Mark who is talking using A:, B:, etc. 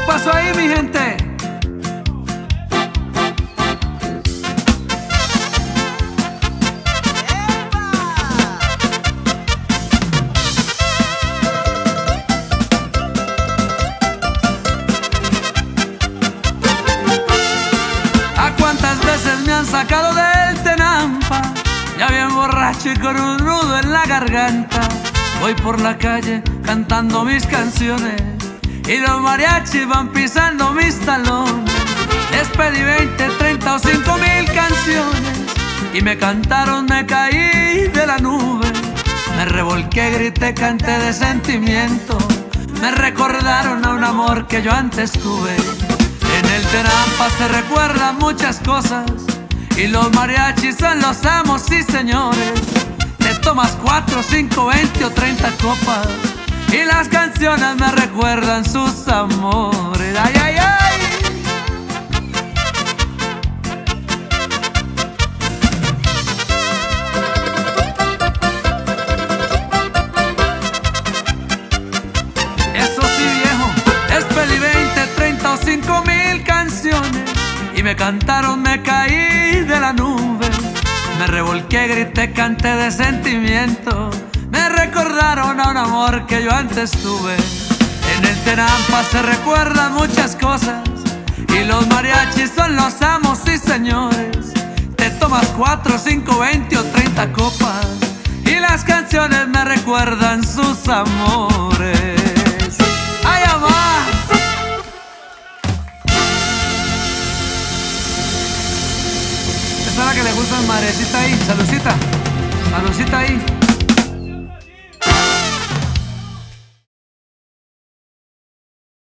A: pasó ahí, mi gente? ¿A cuántas veces me han sacado del Tenampa? Ya bien borracho y con un nudo en la garganta. Voy por la calle cantando mis canciones y los mariachis van pisando mis talones. Les pedí 20, 30 o 5,000 canciones y me cantaron, me caí de la nube. Me revolqué, grité, canté de sentimiento. Me recordaron a un amor que yo antes tuve. En el Tenampa se recuerdan muchas cosas y los mariachis son los amos, sí señores. Te tomas 4, 5, 20 o 30 copas y las canciones me recuerdan sus amores. ¡Ay, ay, ay! Eso sí, viejo, les pedí 20, 30 o 5,000 canciones y me cantaron, me caí de la nube. Me revolqué, grité, canté de sentimiento. Me recordaron a un amor que yo antes tuve. En el Tenampa se recuerdan muchas cosas y los mariachis son los amos, sí señores. Te tomas 4, 5, 20 o 30 copas y las canciones me recuerdan sus amores. ¡Ay, amá! Esa es la que le gusta a Marecita ahí. Saludcita. Saludcita ahí.